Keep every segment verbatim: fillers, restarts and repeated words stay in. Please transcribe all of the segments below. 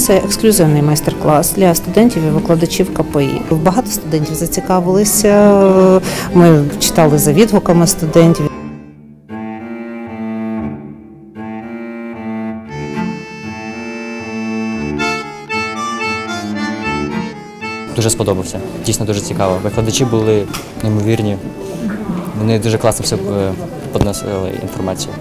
Це ексклюзивний майстер-клас для студентів і викладачів ка пе і. Багато студентів зацікавилися, ми читали за відгуками студентів. Дуже сподобався, дійсно дуже цікаво. Викладачі були неймовірні, вони дуже класно все підносили інформацію.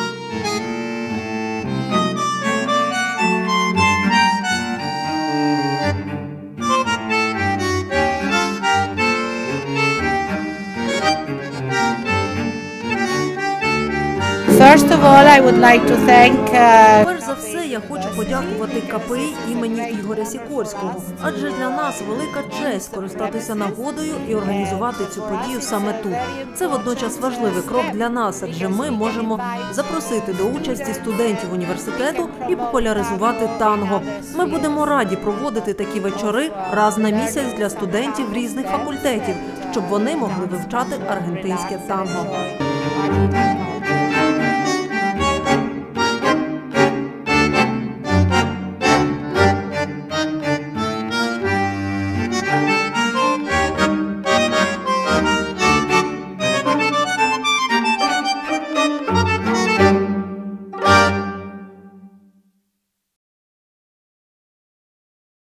First of all, I would like to thank uh... Перш за все, я хочу подякувати ка пе і імені Ігоря Сікорського, адже для нас велика честь скористатися нагодою і організувати цю подію саме тут. Це водночас важливий крок для нас, адже ми можемо запросити до участі студентів університету і популяризувати танго. Ми будемо раді проводити такі вечори раз на місяць для студентів різних факультетів, щоб вони могли вивчати аргентинське танго.